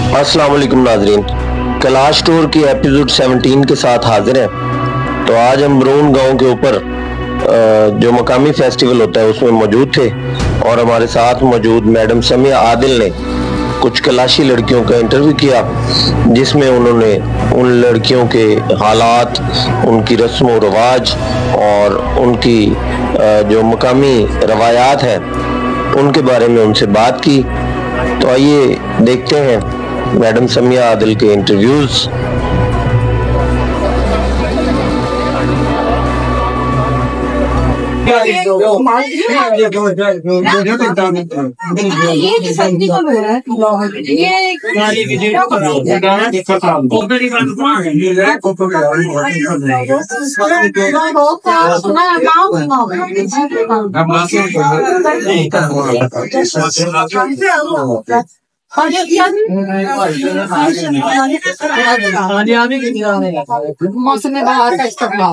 अस्सलाम वालेकुम नाजरीन, कैलाश टूर की एपिसोड 17 के साथ हाजिर हैं। तो आज हम ब्रून गांव के ऊपर जो मकामी फेस्टिवल होता है उसमें मौजूद थे और हमारे साथ मौजूद मैडम समिया आदिल ने कुछ कैलाशी लड़कियों का इंटरव्यू किया, जिसमें उन्होंने उन लड़कियों के हालात, उनकी रस्म व रवाज और उनकी जो मकामी रवायात हैं उनके बारे में उनसे बात की। तो आइए देखते हैं मैडम समिया आदिल के इंटरव्यूज। मौसम बहार का इस्तेमाल।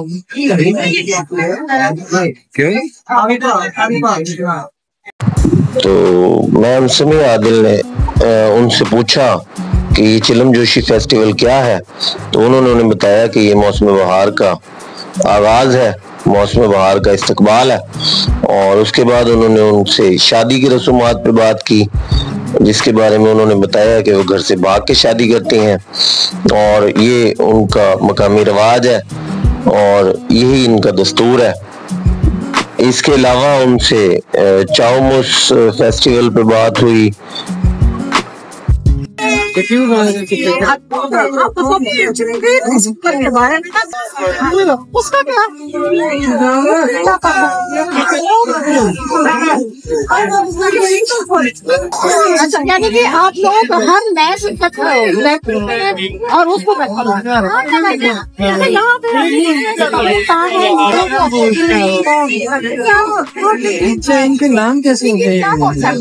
तो मैम समिया आदिल ने उनसे पूछा कि ये चिलम जोशी फेस्टिवल क्या है, तो उन्होंने बताया कि ये मौसम बहार का आगाज है, मौसम बहार का इस्तकबाल है। और उसके बाद उन्होंने उनसे शादी की रसूमात पे बात की, जिसके बारे में उन्होंने बताया कि वो घर से भाग के शादी करती हैं और ये उनका मकामी रिवाज है और यही इनका दस्तूर है। इसके अलावा उनसे चाउमुस फेस्टिवल पे बात हुई। उसका क्या अच्छा, यानी कि आप लोग हर नए और उसको इनके नाम कैसे होते हैं?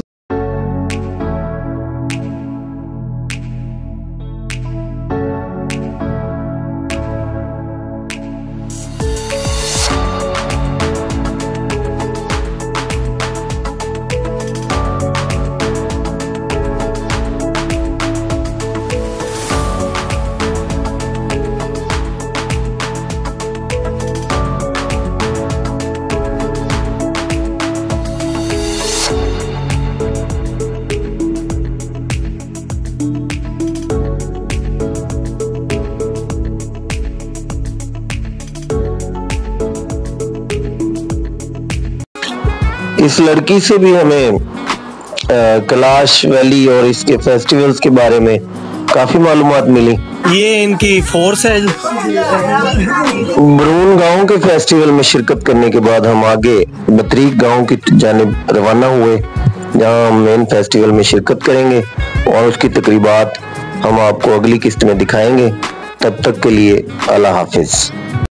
इस लड़की से भी हमें कैलाश वैली और इसके फेस्टिवल्स के बारे में काफी मालूमात मिली। ये इनकी फोर्स है। ब्रून गांव के फेस्टिवल में शिरकत करने के बाद हम आगे बतरीक गांव की जानिब रवाना हुए, जहां हम मेन फेस्टिवल में शिरकत करेंगे और उसकी तकरीबात हम आपको अगली किस्त में दिखाएंगे। तब तक के लिए अल्लाह हाफिज।